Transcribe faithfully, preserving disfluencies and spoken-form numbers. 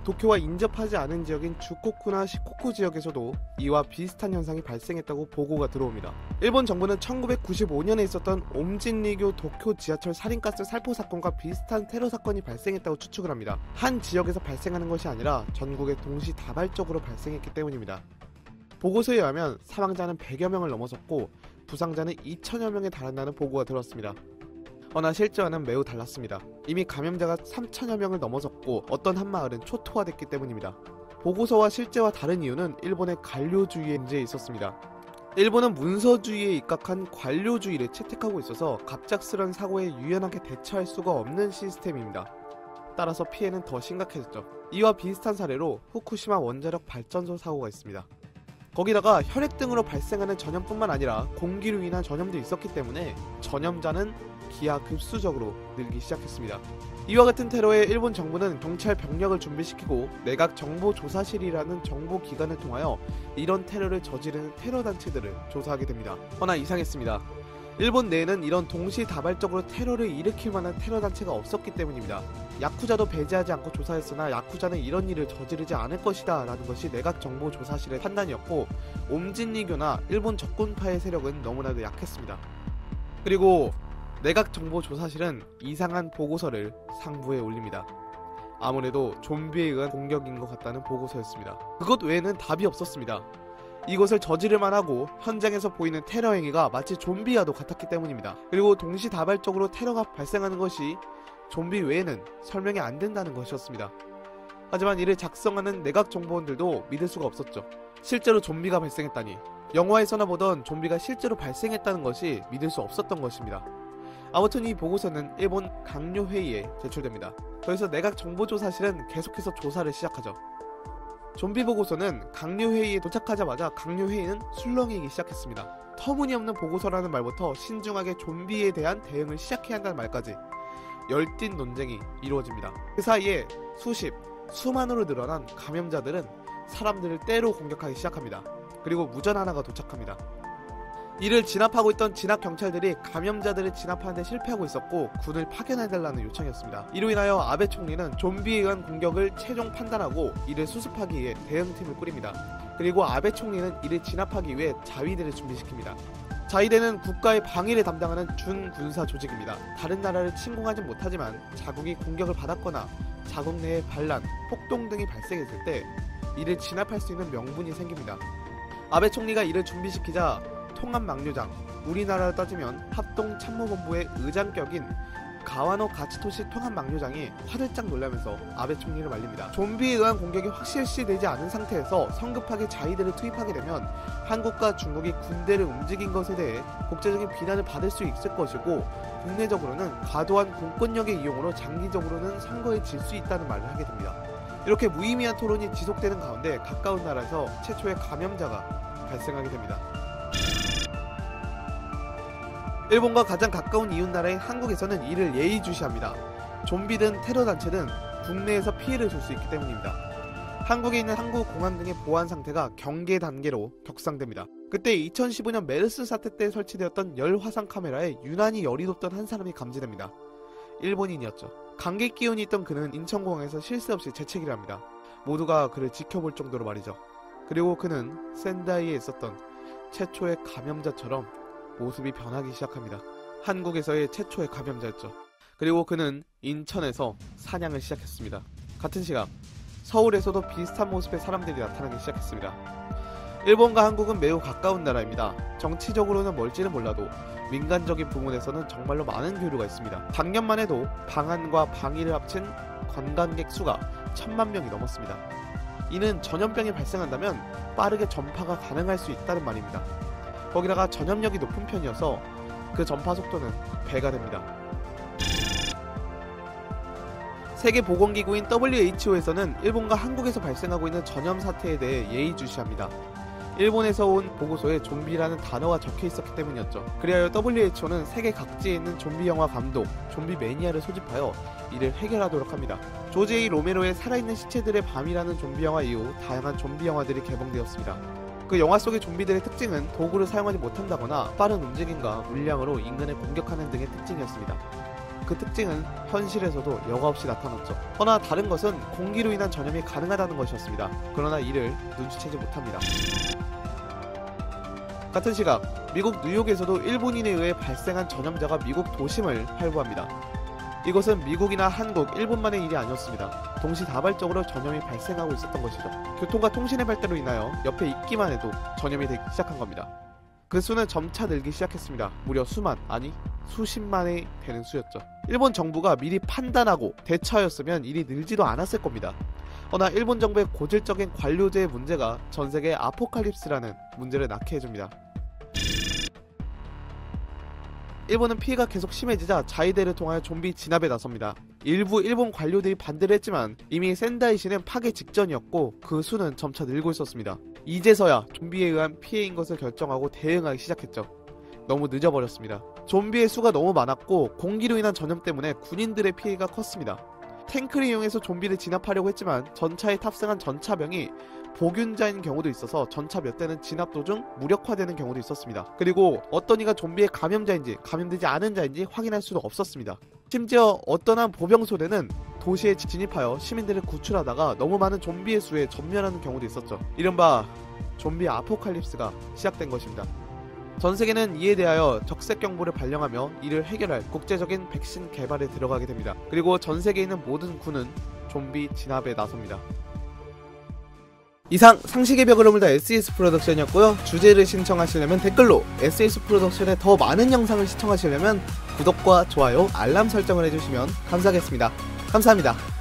도쿄와 인접하지 않은 지역인 주코쿠나 시코쿠 지역에서도 이와 비슷한 현상이 발생했다고 보고가 들어옵니다. 일본 정부는 천구백구십오 년에 있었던 옴진리교 도쿄 지하철 살인가스 살포 사건과 비슷한 테러 사건이 발생했다고 추측을 합니다. 한 지역에서 발생하는 것이 아니라 전국에 동시다발적으로 발생했기 때문입니다. 보고서에 의하면 사망자는 백여 명을 넘어섰고 부상자는 이천여 명에 달한다는 보고가 들었습니다. 허나 실제와는 매우 달랐습니다. 이미 감염자가 삼천여 명을 넘어섰고 어떤 한 마을은 초토화됐기 때문입니다. 보고서와 실제와 다른 이유는 일본의 관료주의의 문제에 있었습니다. 일본은 문서주의에 입각한 관료주의를 채택하고 있어서 갑작스런 사고에 유연하게 대처할 수가 없는 시스템입니다. 따라서 피해는 더 심각해졌죠. 이와 비슷한 사례로 후쿠시마 원자력 발전소 사고가 있습니다. 거기다가 혈액 등으로 발생하는 전염뿐만 아니라 공기로 인한 전염도 있었기 때문에 전염자는 기하급수적으로 늘기 시작했습니다. 이와 같은 테러에 일본 정부는 경찰 병력을 준비시키고 내각정보조사실이라는 정보기관을 통하여 이런 테러를 저지르는 테러 단체들을 조사하게 됩니다. 허나 이상했습니다. 일본 내에는 이런 동시다발적으로 테러를 일으킬 만한 테러 단체가 없었기 때문입니다. 야쿠자도 배제하지 않고 조사했으나 야쿠자는 이런 일을 저지르지 않을 것이다 라는 것이 내각정보조사실의 판단이었고 옴진리교나 일본 적군파의 세력은 너무나도 약했습니다. 그리고 내각정보조사실은 이상한 보고서를 상부에 올립니다. 아무래도 좀비에 의한 공격인 것 같다는 보고서였습니다. 그것 외에는 답이 없었습니다. 이것을 저지를만 하고 현장에서 보이는 테러 행위가 마치 좀비와도 같았기 때문입니다. 그리고 동시다발적으로 테러가 발생하는 것이 좀비 외에는 설명이 안 된다는 것이었습니다. 하지만 이를 작성하는 내각정보원들도 믿을 수가 없었죠. 실제로 좀비가 발생했다니, 영화에서나 보던 좀비가 실제로 발생했다는 것이 믿을 수 없었던 것입니다. 아무튼 이 보고서는 일본 강요회의에 제출됩니다. 그래서 내각정보조사실은 계속해서 조사를 시작하죠. 좀비 보고서는 강요회의에 도착하자마자 강요회의는 술렁이기 시작했습니다. 터무니없는 보고서라는 말부터 신중하게 좀비에 대한 대응을 시작해야 한다는 말까지 열띤 논쟁이 이루어집니다. 그 사이에 수십, 수만으로 늘어난 감염자들은 사람들을 때로 공격하기 시작합니다. 그리고 무전 하나가 도착합니다. 이를 진압하고 있던 진압경찰들이 감염자들을 진압하는 데 실패하고 있었고 군을 파견해달라는 요청이었습니다. 이로 인하여 아베 총리는 좀비에 의한 공격을 최종 판단하고 이를 수습하기 위해 대응팀을 꾸립니다. 그리고 아베 총리는 이를 진압하기 위해 자위대를 준비시킵니다. 자위대는 국가의 방위를 담당하는 준군사 조직입니다. 다른 나라를 침공하진 못하지만 자국이 공격을 받았거나 자국 내에 반란, 폭동 등이 발생했을 때 이를 진압할 수 있는 명분이 생깁니다. 아베 총리가 이를 준비시키자 통합망료장, 우리나라로 따지면 합동참모본부의 의장격인 가와노 가치토시 통합망료장이 화들짝 놀라면서 아베 총리를 말립니다. 좀비에 의한 공격이 확실시되지 않은 상태에서 성급하게 자위대를 투입하게 되면 한국과 중국이 군대를 움직인 것에 대해 국제적인 비난을 받을 수 있을 것이고 국내적으로는 과도한 공권력의 이용으로 장기적으로는 선거에 질 수 있다는 말을 하게 됩니다. 이렇게 무의미한 토론이 지속되는 가운데 가까운 나라에서 최초의 감염자가 발생하게 됩니다. 일본과 가장 가까운 이웃나라인 한국에서는 이를 예의주시합니다. 좀비든 테러단체든 국내에서 피해를 줄 수 있기 때문입니다. 한국에 있는 항구, 공항 등의 보안 상태가 경계 단계로 격상됩니다. 그때 이천십오 년 메르스 사태 때 설치되었던 열 화상 카메라에 유난히 열이 돋던 한 사람이 감지됩니다. 일본인이었죠. 감기 기운이 있던 그는 인천공항에서 쉴 새 없이 재채기를 합니다. 모두가 그를 지켜볼 정도로 말이죠. 그리고 그는 센다이에 있었던 최초의 감염자처럼 모습이 변하기 시작합니다. 한국에서의 최초의 감염자였죠. 그리고 그는 인천에서 사냥을 시작했습니다. 같은 시각 서울에서도 비슷한 모습의 사람들이 나타나기 시작했습니다. 일본과 한국은 매우 가까운 나라입니다. 정치적으로는 멀지는 몰라도 민간적인 부분에서는 정말로 많은 교류가 있습니다. 작년만 해도 방한과 방위를 합친 관광객 수가 천만 명이 넘었습니다. 이는 전염병이 발생한다면 빠르게 전파가 가능할 수 있다는 말입니다. 거기다가 전염력이 높은 편이어서 그 전파 속도는 배가 됩니다. 세계보건기구인 더블유에이치오에서는 일본과 한국에서 발생하고 있는 전염 사태에 대해 예의주시합니다. 일본에서 온 보고서에 좀비라는 단어가 적혀 있었기 때문이었죠. 그리하여 더블유에이치오는 세계 각지에 있는 좀비 영화 감독, 좀비 매니아를 소집하여 이를 해결하도록 합니다. 조지 에이 로메로의 살아있는 시체들의 밤이라는 좀비 영화 이후 다양한 좀비 영화들이 개봉되었습니다. 그 영화 속의 좀비들의 특징은 도구를 사용하지 못한다거나 빠른 움직임과 물량으로 인간을 공격하는 등의 특징이었습니다. 그 특징은 현실에서도 여과없이 나타났죠. 허나 다른 것은 공기로 인한 전염이 가능하다는 것이었습니다. 그러나 이를 눈치채지 못합니다. 같은 시각, 미국 뉴욕에서도 일본인에 의해 발생한 전염자가 미국 도심을 활보합니다. 이것은 미국이나 한국, 일본만의 일이 아니었습니다. 동시다발적으로 전염이 발생하고 있었던 것이죠. 교통과 통신의 발달로 인하여 옆에 있기만 해도 전염이 되기 시작한 겁니다. 그 수는 점차 늘기 시작했습니다. 무려 수만, 아니 수십만이 되는 수였죠. 일본 정부가 미리 판단하고 대처하였으면 일이 늘지도 않았을 겁니다. 허나 일본 정부의 고질적인 관료제의 문제가 전세계의 아포칼립스라는 문제를 낳게 해줍니다. 일본은 피해가 계속 심해지자 자위대를 통하여 좀비 진압에 나섭니다. 일부 일본 관료들이 반대를 했지만 이미 센다이시는 파괴 직전이었고 그 수는 점차 늘고 있었습니다. 이제서야 좀비에 의한 피해인 것을 결정하고 대응하기 시작했죠. 너무 늦어버렸습니다. 좀비의 수가 너무 많았고 공기로 인한 전염 때문에 군인들의 피해가 컸습니다. 탱크를 이용해서 좀비를 진압하려고 했지만 전차에 탑승한 전차병이 보균자인 경우도 있어서 전차 몇 대는 진압 도중 무력화되는 경우도 있었습니다. 그리고 어떤 이가 좀비의 감염자인지 감염되지 않은 자인지 확인할 수도 없었습니다. 심지어 어떤 한 보병소대는 도시에 진입하여 시민들을 구출하다가 너무 많은 좀비의 수에 전멸하는 경우도 있었죠. 이른바 좀비 아포칼립스가 시작된 것입니다. 전세계는 이에 대하여 적색 경보를 발령하며 이를 해결할 국제적인 백신 개발에 들어가게 됩니다. 그리고 전세계에 있는 모든 군은 좀비 진압에 나섭니다. 이상 상식의 벽을 허물다 에스이에스 프로덕션이었고요. 주제를 신청하시려면 댓글로, 에스이에스 프로덕션의 더 많은 영상을 시청하시려면 구독과 좋아요, 알람 설정을 해주시면 감사하겠습니다. 감사합니다.